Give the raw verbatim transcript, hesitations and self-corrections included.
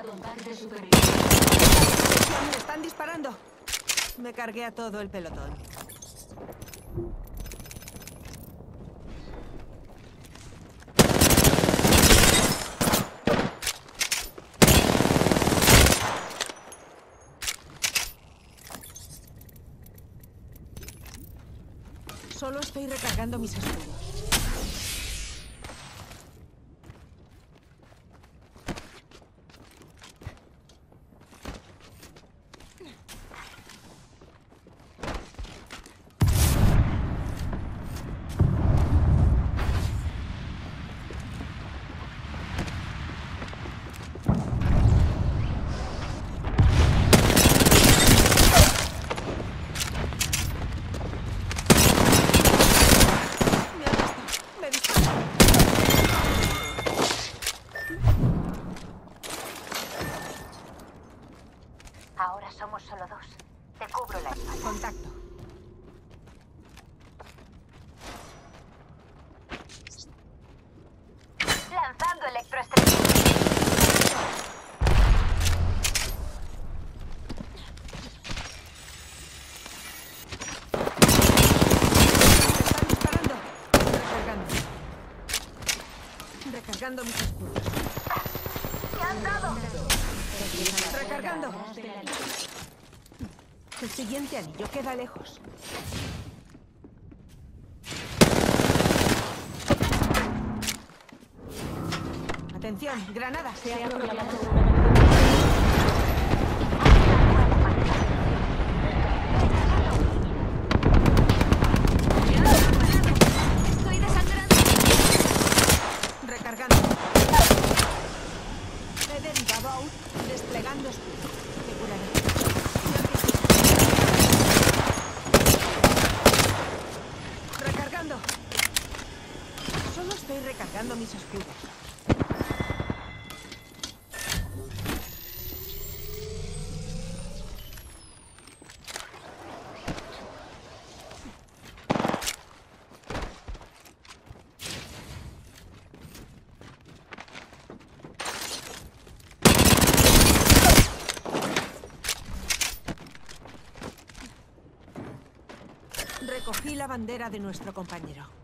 Combate de supervivencia. ¡Me están disparando! Me cargué a todo el pelotón. Solo estoy recargando mis escudos. Ahora somos solo dos. Te cubro la espalda. Contacto. Lanzando electroestimulación. ¡Me están disparando! Recargando. Recargando mis escudos. ¡Me han dado! Recargando. El siguiente anillo queda lejos. Atención, granadas. Se ha proclamado una Estoy desangrando. Recargando. He derivado a un desplegando escudo. Me curaré. Recargando. Solo estoy recargando mis escudos. Recogí la bandera de nuestro compañero.